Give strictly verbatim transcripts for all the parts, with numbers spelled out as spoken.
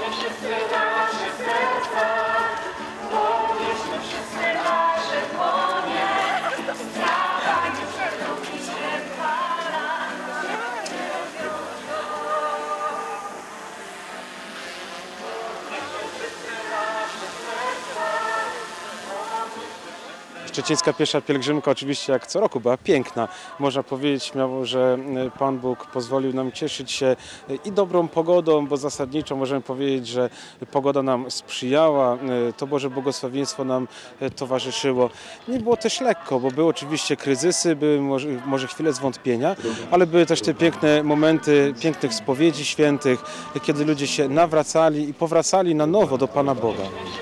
Wszyscy nasze serca, powierzmy wszyscy nasze dłonie, sprawa nie przerobi się para. Szczecińska piesza pielgrzymka oczywiście jak co roku była piękna. Można powiedzieć śmiało, że Pan Bóg pozwolił nam cieszyć się i dobrą pogodą, bo zasadniczo możemy powiedzieć, że pogoda nam sprzyjała, to Boże błogosławieństwo nam towarzyszyło. Nie było też lekko, bo były oczywiście kryzysy, były może, może chwile zwątpienia, ale były też te piękne momenty pięknych spowiedzi świętych, kiedy ludzie się nawracali i powracali na nowo do Pana Boga.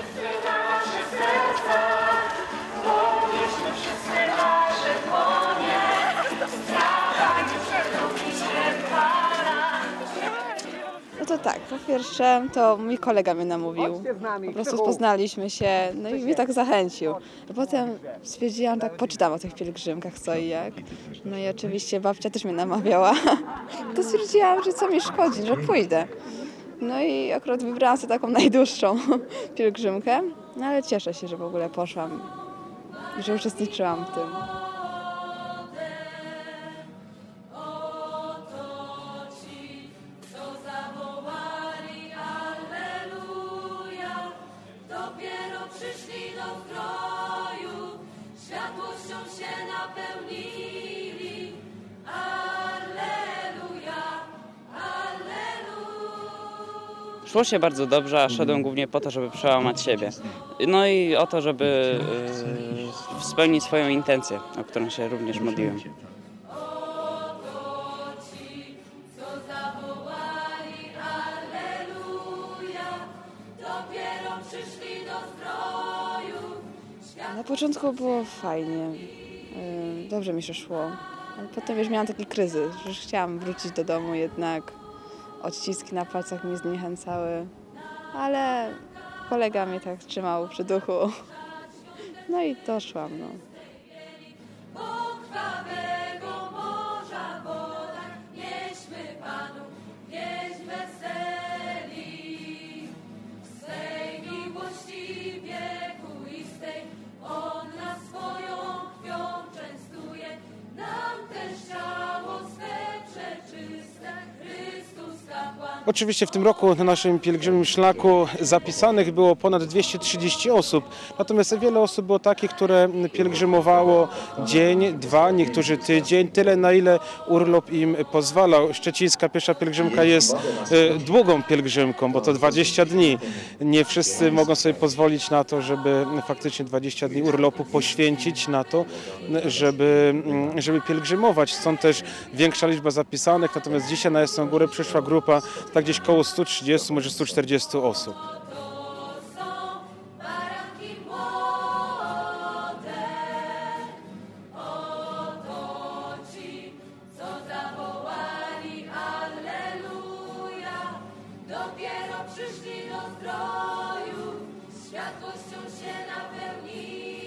No to tak, po pierwsze to mój kolega mnie namówił, po prostu poznaliśmy się, no i mnie tak zachęcił. A potem stwierdziłam, tak poczytam o tych pielgrzymkach co i jak. No i oczywiście babcia też mnie namawiała. To stwierdziłam, że co mi szkodzi, że pójdę. No i akurat wybrałam sobie taką najdłuższą pielgrzymkę, no ale cieszę się, że w ogóle poszłam i że uczestniczyłam w tym. Przyszli do zdroju, światłością się napełnili. Alleluja, alleluja. Szło się bardzo dobrze, a szedłem głównie po to, żeby przełamać siebie. No i o to, żeby yy, spełnić swoją intencję, o którą się również modliłem. Na początku było fajnie, yy, dobrze mi się szło, ale potem już miałam taki kryzys, że już chciałam wrócić do domu jednak, odciski na palcach mnie zniechęcały, ale kolega mnie tak trzymał przy duchu, no i doszłam. No. Oczywiście w tym roku na naszym pielgrzymim szlaku zapisanych było ponad dwieście trzydzieści osób, natomiast wiele osób było takich, które pielgrzymowało dzień, dwa, niektórzy tydzień, tyle na ile urlop im pozwalał. Szczecińska piesza pielgrzymka jest y, długą pielgrzymką, bo to dwadzieścia dni. Nie wszyscy mogą sobie pozwolić na to, żeby faktycznie dwadzieścia dni urlopu poświęcić na to, żeby, żeby pielgrzymować. Stąd też większa liczba zapisanych, natomiast dzisiaj na Jasną Górę przyszła grupa tak gdzieś koło stu trzydziestu, może stu czterdziestu osób. Dopiero przyszli do zdroju, światłością się napełnili.